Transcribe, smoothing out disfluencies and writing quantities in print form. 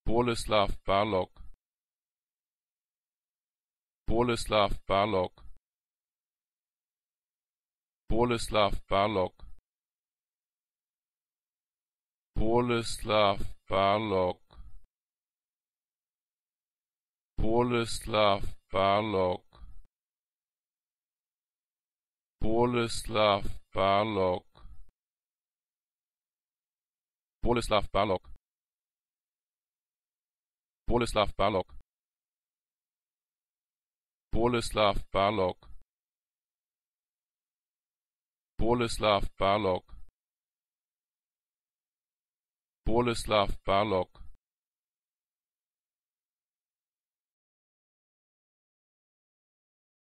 Boleslav Balog, Boleslav Balog, Boleslav Balog, Boleslav Balog, Boleslav Balog, Boleslav Balog, Boleslav Balog, Boleslav Balog, Boleslav Balog, Boleslav Balog, Boleslav Balog,